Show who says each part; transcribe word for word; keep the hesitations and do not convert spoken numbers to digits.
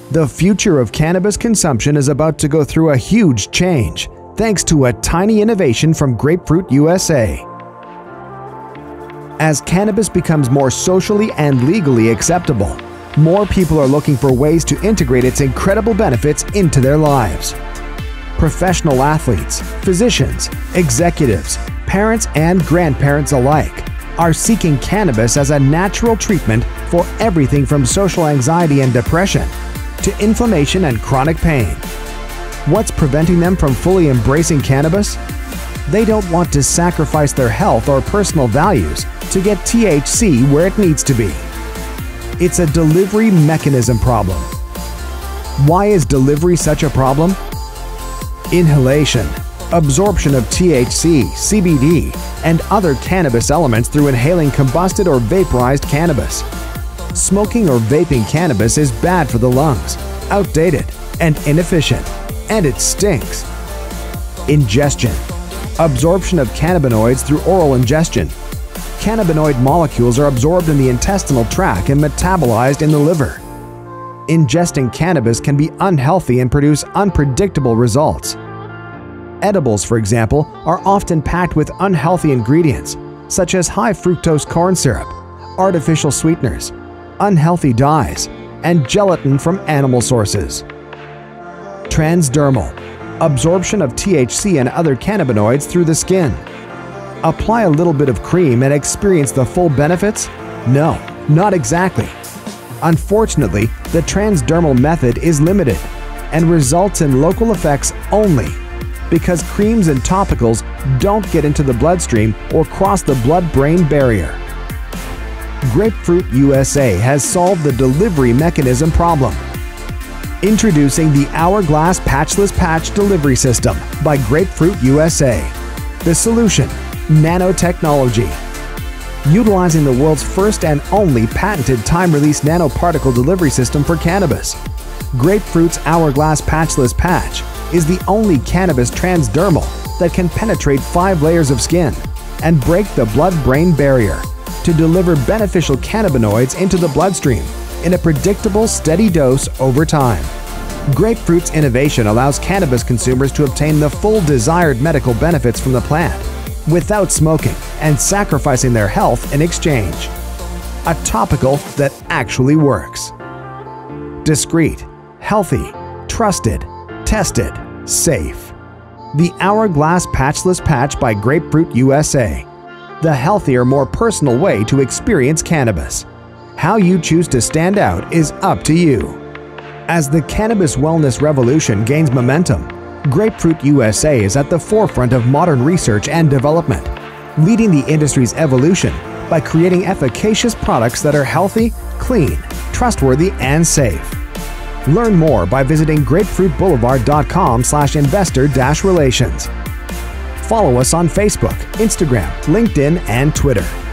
Speaker 1: The future of cannabis consumption is about to go through a huge change, thanks to a tiny innovation from Grapefruit U S A. As cannabis becomes more socially and legally acceptable, more people are looking for ways to integrate its incredible benefits into their lives. Professional athletes, physicians, executives, parents and grandparents alike are seeking cannabis as a natural treatment for everything from social anxiety and depression to inflammation and chronic pain. What's preventing them from fully embracing cannabis? They don't want to sacrifice their health or personal values to get T H C where it needs to be. It's a delivery mechanism problem. Why is delivery such a problem? Inhalation, absorption of T H C, C B D, and other cannabis elements through inhaling combusted or vaporized cannabis. Smoking or vaping cannabis is bad for the lungs, outdated, and inefficient, and it stinks. Ingestion, absorption of cannabinoids through oral ingestion. Cannabinoid molecules are absorbed in the intestinal tract and metabolized in the liver. Ingesting cannabis can be unhealthy and produce unpredictable results. Edibles, for example, are often packed with unhealthy ingredients, such as high fructose corn syrup, artificial sweeteners, unhealthy dyes, and gelatin from animal sources. Transdermal, absorption of T H C and other cannabinoids through the skin. Apply a little bit of cream and experience the full benefits? No, not exactly. Unfortunately, the transdermal method is limited and results in local effects only because creams and topicals don't get into the bloodstream or cross the blood-brain barrier. Grapefruit U S A has solved the delivery mechanism problem. Introducing the Hourglass Patchless Patch Delivery System by Grapefruit U S A. The solution: nanotechnology. Utilizing the world's first and only patented time-release nanoparticle delivery system for cannabis, Grapefruit's Hourglass Patchless Patch is the only cannabis transdermal that can penetrate five layers of skin and break the blood-brain barrier to deliver beneficial cannabinoids into the bloodstream in a predictable, steady dose over time. Grapefruit's innovation allows cannabis consumers to obtain the full desired medical benefits from the plant without smoking and sacrificing their health in exchange. A topical that actually works. Discreet, healthy, trusted, tested, safe. The Hourglass Patchless Patch by Grapefruit U S A. The healthier, more personal way to experience cannabis. How you choose to stand out is up to you. As the cannabis wellness revolution gains momentum, Grapefruit U S A is at the forefront of modern research and development, leading the industry's evolution by creating efficacious products that are healthy, clean, trustworthy, and safe. Learn more by visiting grapefruit boulevard dot com slash investor dash relations. Follow us on Facebook, Instagram, LinkedIn, and Twitter.